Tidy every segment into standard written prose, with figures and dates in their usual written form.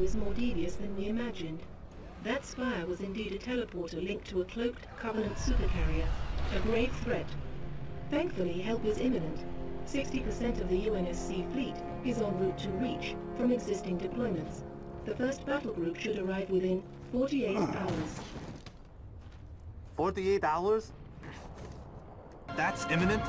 is more devious than we imagined. That spire was indeed a teleporter linked to a cloaked Covenant supercarrier, a grave threat. Thankfully, help is imminent. 60% of the UNSC fleet is en route to Reach from existing deployments. The first battle group should arrive within 48 hours. 48 hours? That's imminent?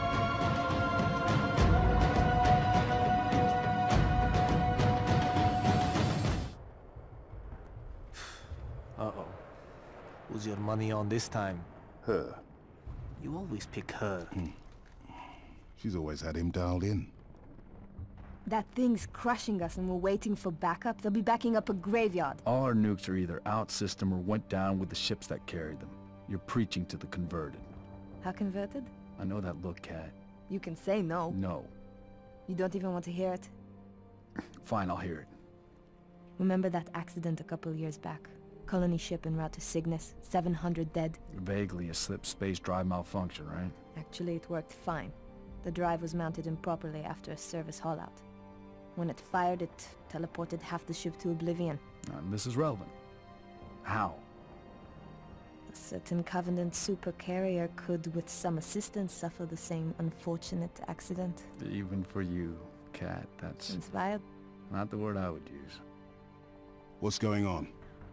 Uh-oh. Who's your money on this time? Her. You always pick her. She's always had him dialed in. That thing's crushing us and we're waiting for backup. They'll be backing up a graveyard. All our nukes are either out system or went down with the ships that carried them. You're preaching to the converted. How converted? I know that look, Cat. You can say no. No. You don't even want to hear it? Fine, I'll hear it. Remember that accident a couple years back? Colony ship en route to Cygnus, 700 dead. Vaguely a slip space drive malfunction, right? Actually, it worked fine. The drive was mounted improperly after a service haul-out. When it fired, it teleported half the ship to oblivion. And this is relevant. How? A certain Covenant supercarrier could, with some assistance, suffer the same unfortunate accident. Even for you, Cat, that's Inspired? not the word I would use. What's going on?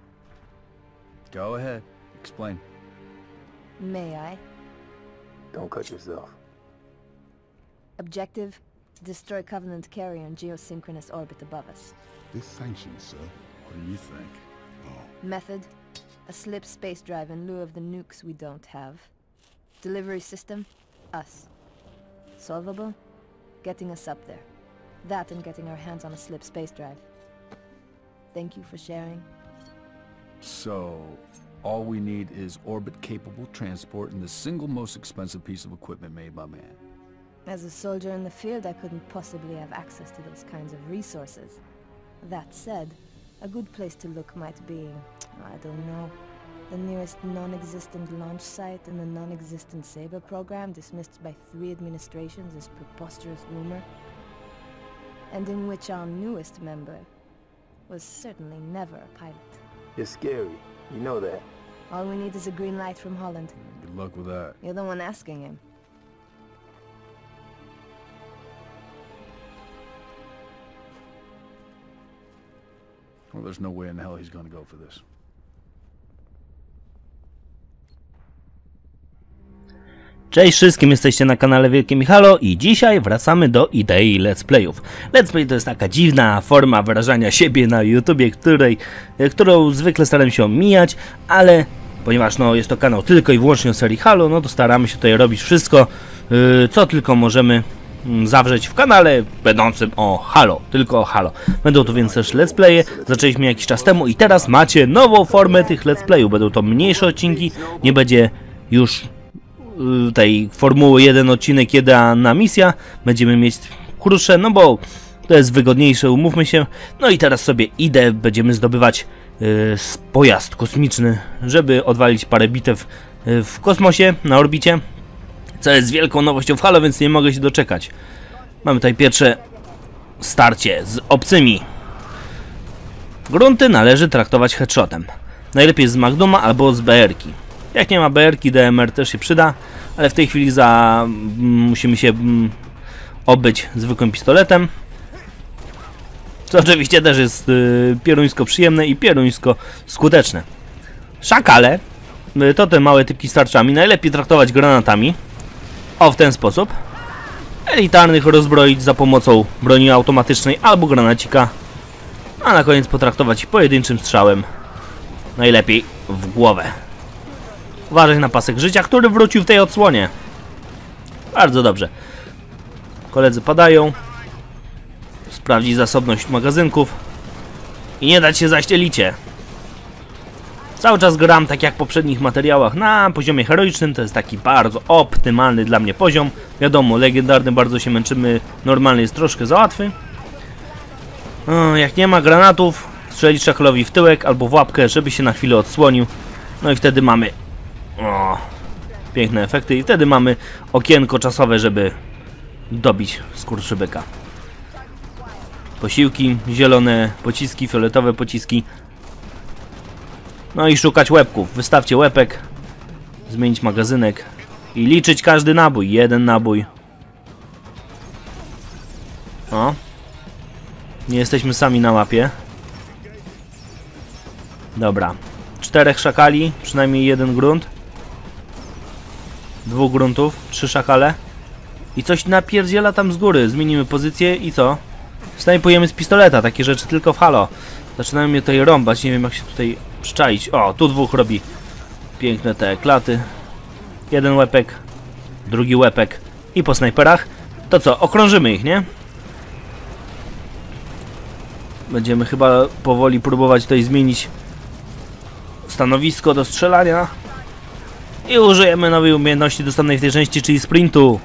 Go ahead. Explain. May I? Don't cut yourself. Objective: destroy Covenant carrier in geosynchronous orbit above us. This sanctioned, sir. What do you think? Method: a slip space drive in lieu of the nukes we don't have. Delivery system: us. Solvable? Getting us up there. That and getting our hands on a slip space drive. Thank you for sharing. So, all we need is orbit-capable transport and the single most expensive piece of equipment made by man. As a soldier in the field, I couldn't possibly have access to those kinds of resources. That said, a good place to look might be, I don't know, the nearest non-existent launch site in the non-existent Saber program dismissed by 3 administrations as preposterous rumor, and in which our newest member was certainly never a pilot. You're scary. You know that. All we need is a green light from Holland. Good luck with that. You're the one asking him. Well, there's no way in hell he's gonna go for this. Cześć wszystkim, jesteście na kanale Wielkie Michalo i dzisiaj wracamy do idei let's playów. Let's play to jest taka dziwna forma wyrażania siebie na YouTubie, którą zwykle staram się omijać, ale ponieważ jest to kanał tylko i wyłącznie o serii Halo, no to staramy się tutaj robić wszystko, co tylko możemy zawrzeć w kanale będącym o Halo, tylko o Halo. Będą tu więc też let's playe, zaczęliśmy jakiś czas temu i teraz macie nową formę tych let's playów. Będą to mniejsze odcinki, nie będzie już tej formuły 1 odcinek, 1 misja. Będziemy mieć krótsze, no bo to jest wygodniejsze, umówmy się. No i teraz sobie idę, będziemy zdobywać pojazd kosmiczny, żeby odwalić parę bitew w kosmosie, na orbicie, co jest wielką nowością w Halo, więc nie mogę się doczekać. Mamy tutaj pierwsze starcie z obcymi. Grunty należy traktować headshotem. Najlepiej z Magnuma albo z BR-ki. Jak nie ma BR-ki, DMR też się przyda, ale w tej chwili musimy się obyć zwykłym pistoletem. Co oczywiście też jest pieruńsko przyjemne i pieruńsko skuteczne. Szakale to te małe typki z tarczami. Najlepiej traktować granatami. O, w ten sposób. Elitarnych rozbroić za pomocą broni automatycznej albo granacika. A na koniec potraktować pojedynczym strzałem. Najlepiej w głowę. Uważać na pasek życia, który wrócił w tej odsłonie. Bardzo dobrze. Koledzy padają. Sprawdzić zasobność magazynków. I nie dać się zaść elicie. Cały czas gram, tak jak w poprzednich materiałach, na poziomie heroicznym. To jest taki bardzo optymalny dla mnie poziom. Wiadomo, legendarny bardzo się męczymy. Normalny jest troszkę za łatwy. Jak nie ma granatów, strzelić szakalowi w tyłek albo w łapkę, żeby się na chwilę odsłonił. No i wtedy mamy piękne efekty i wtedy mamy okienko czasowe, żeby dobić skurczybyka. Posiłki, zielone pociski, fioletowe pociski. No i szukać łebków. Wystawcie łepek. Zmienić magazynek. I liczyć każdy nabój. 1 nabój. O. Nie jesteśmy sami na mapie. Dobra. 4 szakali. Przynajmniej 1 grunt. 2 gruntów. 3 szakale. I coś napierdziela tam z góry. Zmienimy pozycję i co? Snajpujemy z pistoleta. Takie rzeczy tylko w Halo. Zaczynają mnie tutaj rąbać. Nie wiem jak się tutaj przyczaić. O, tu 2 robi piękne te klaty. 1 łepek. Drugi łepek. I po snajperach. To co? Okrążymy ich, nie? Będziemy chyba powoli próbować tutaj zmienić stanowisko do strzelania. I użyjemy nowej umiejętności dostanej w tej części, czyli sprintu.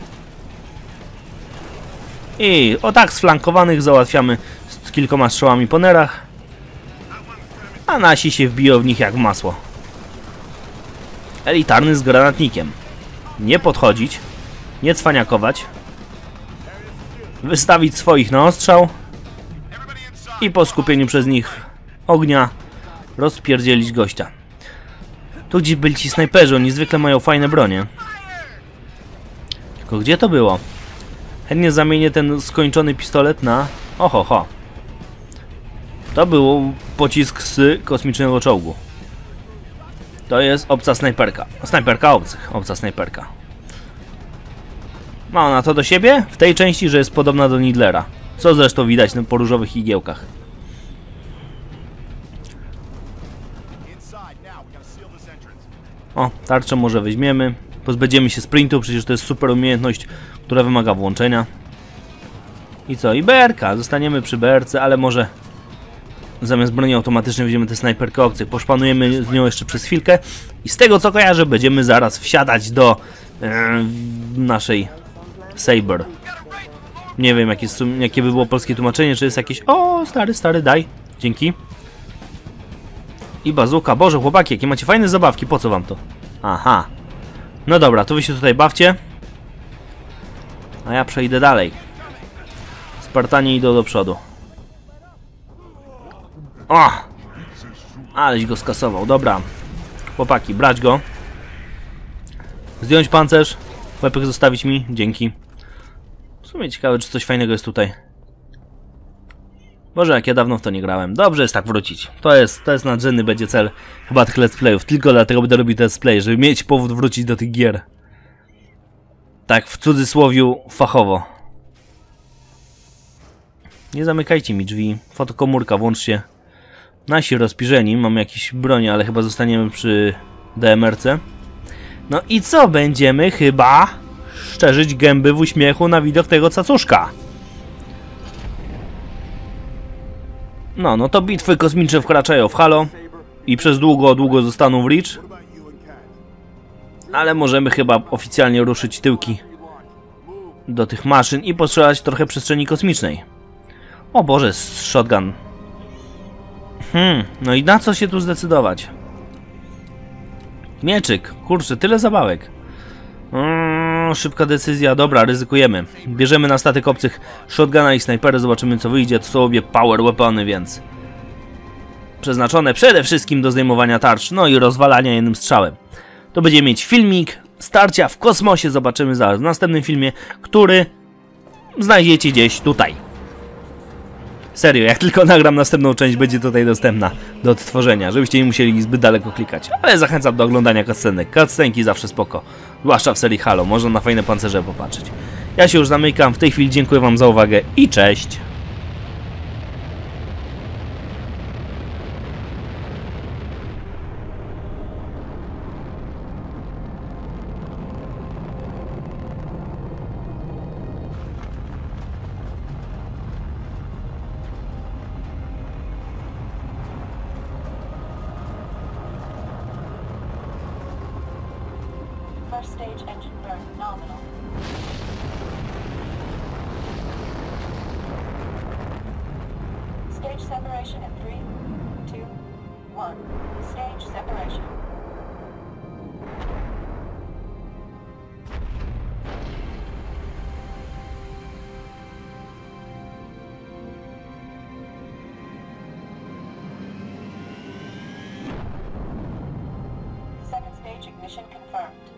I o tak sflankowanych załatwiamy z kilkoma strzałami po nerach. A nasi się wbiją w nich jak masło. Elitarny z granatnikiem. Nie podchodzić. Nie cwaniakować. Wystawić swoich na ostrzał. I po skupieniu przez nich ognia rozpierdzielić gościa. Tu gdzie byli ci snajperzy, oni zwykle mają fajne bronie. Tylko gdzie to było? Chętnie zamienię ten skończony pistolet na... Oho. To był pocisk z kosmicznego czołgu. To jest obca snajperka. Snajperka obcych. Obca snajperka. Ma ona to do siebie? W tej części, że jest podobna do Nidlera. Co zresztą widać po różowych igiełkach. O, tarczę może weźmiemy. Pozbędziemy się sprintu, przecież to jest super umiejętność, która wymaga włączenia. I co? I BR-ka. Zostaniemy przy BR-ce, ale może zamiast broni automatycznej weźmiemy tę snajperkę obcych. Poszpanujemy z nią jeszcze przez chwilkę. I z tego co kojarzę, będziemy zaraz wsiadać do naszej Saber. Nie wiem jakie by było polskie tłumaczenie, czy jest jakieś... O, stary, daj. Dzięki. I bazuka. Boże, chłopaki, jakie macie fajne zabawki. Po co wam to? Aha. No dobra, to wy się tutaj bawcie. A ja przejdę dalej. Spartanie idą do przodu. O! Aleś go skasował. Dobra. Chłopaki, brać go. Zdjąć pancerz. Łepek zostawić mi. Dzięki. W sumie ciekawe, czy coś fajnego jest tutaj. Boże, jak ja dawno w to nie grałem. Dobrze jest tak wrócić. To jest nadrzędny będzie cel chyba tych let's playów. Tylko dlatego będę robił te let's play, żeby mieć powód wrócić do tych gier. Tak, w cudzysłowiu fachowo. Nie zamykajcie mi drzwi. Fotokomórka, włączcie. Nasi rozpirzeni. Mamy jakieś bronie, ale chyba zostaniemy przy DMR-ce. No i co? Będziemy chyba szczerzyć gęby w uśmiechu na widok tego cacuszka. No to bitwy kosmiczne wkraczają w Halo i przez długo zostaną w Reach. Ale możemy chyba oficjalnie ruszyć tyłki do tych maszyn i postrzelać trochę przestrzeni kosmicznej. O Boże, shotgun. No i na co się tu zdecydować? Mieczyk, kurczę, tyle zabawek. Szybka decyzja, dobra, ryzykujemy. Bierzemy na statek obcych shotguna i snajpery, zobaczymy co wyjdzie. To są obie power weapony, więc przeznaczone przede wszystkim do zdejmowania tarcz, no i rozwalania jednym strzałem. To będzie mieć filmik starcia w kosmosie, zobaczymy zaraz w następnym filmie, który znajdziecie gdzieś tutaj. Serio, jak tylko nagram następną część, będzie tutaj dostępna do odtworzenia, żebyście nie musieli zbyt daleko klikać. Ale zachęcam do oglądania cutscenek. Cutscenki zawsze spoko. Zwłaszcza w serii Halo, można na fajne pancerze popatrzeć. Ja się już zamykam, w tej chwili dziękuję wam za uwagę i cześć! First stage engine burn nominal. Stage separation in 3, 2, 1. Stage separation. Mission confirmed.